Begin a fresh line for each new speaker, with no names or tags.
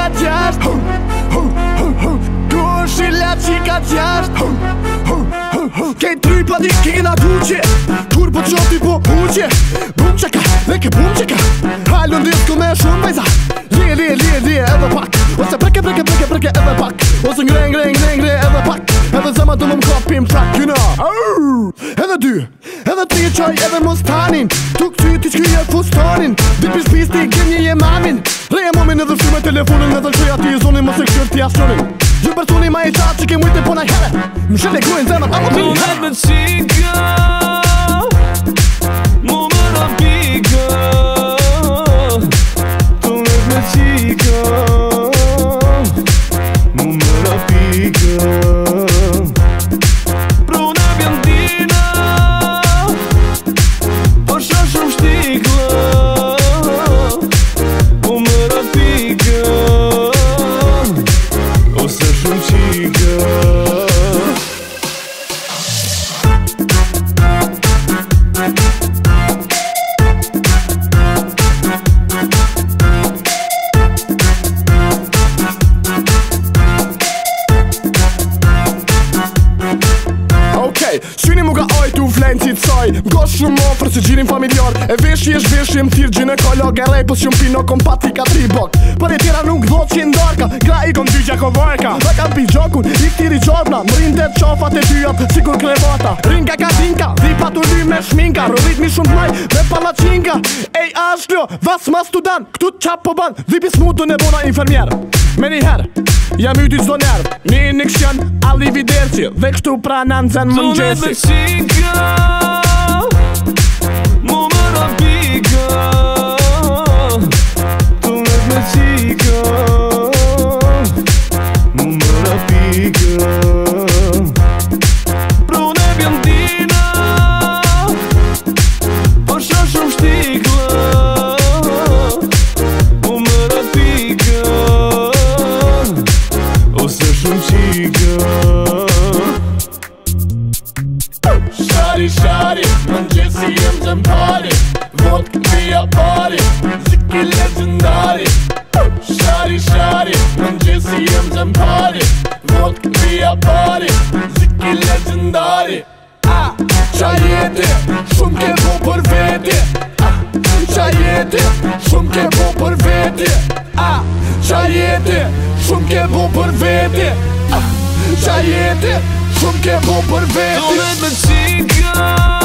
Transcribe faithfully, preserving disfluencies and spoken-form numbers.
qikat jasht. Kur shila qikat jasht. Kej tri pa di kina kuqe, kur po qoti po huqe. Bum qeka, leke bum qeka. Hajlu ndisko me shumë vajza. Lije, lije, lije, lije edhe pak. Ose preke, preke, preke, preke edhe pak. Ose ngre, ngre, ngre, ngre edhe pak. Edhe zema du më m'kapim trak, you know. Edhe dy, edhe tri qaj edhe mos tanin. Tuk ty ti shkyje fustanin. Dit pish pis ti gjenje je mamin. Reje momin edhe fry me telefonin. Edhe qëja ti i zonin mos e këshyr ti ashonin. Gjë personi ma i qatë që ke mujtë e pona herë. Më shele kujnë zemat amo ti
herë. Mu me qika, mu me rapika. Tunet me qika, mu me rapika. Prune bjandina, po shë shumë shtikla. Mu me rapika, ose shumë qika.
Syni mu ka ajtu vlenë si t'saj. M'gosh shumë ofër si gjirin familjar. E veshje është veshje m'thirë gjine ka lag. E rejpës shumë pino kom pati ka tri bak. Për e tjera nuk dhot që i ndarka. Gra i kom dyqja ko varka. Dhe kam pi gjakun, i këtiri qarpna. Më rinë det qafat e tyjat, sikur krevata. Ringa ka dinka, dhipa t'u ly me shminka. Rëllit mi shumë t'maj, me palacinka. Ej ashljo, vas ma studan, këtu t'qap po ban. Dhipi smutun e bona infermier. Me një her, jam yti qdo nerv. Një një këshjan, alli viderci. Dhe kështu pranan zen më
Tunet me qika, mu me rapika. Tunet me qika, mu me rapika. Prune bjandina, po shë shumë shtikla. Mu me rapika, ose shumë qika.
Shari, shari, më njësi jem të mpari. Vot këpia pari, ziki legendari. Shari, shari, më njësi jem të mpari. Vot këpia pari, ziki legendari. Qa jeti, shumë ke bo për veti. Qa jeti, shumë ke bo për veti. Qa jeti, shumë ke bo për veti. Qa jeti, shumë ke bo për veti.
Tunet me qika.